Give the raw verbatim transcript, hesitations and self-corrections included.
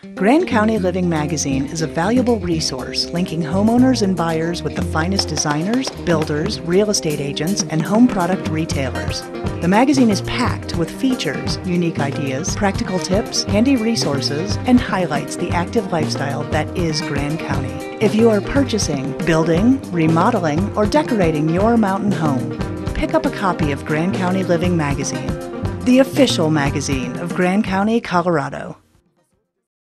Grand County Living Magazine is a valuable resource linking homeowners and buyers with the finest designers, builders, real estate agents, and home product retailers. The magazine is packed with features, unique ideas, practical tips, handy resources, and highlights the active lifestyle that is Grand County. If you are purchasing, building, remodeling, or decorating your mountain home, pick up a copy of Grand County Living Magazine, the official magazine of Grand County, Colorado.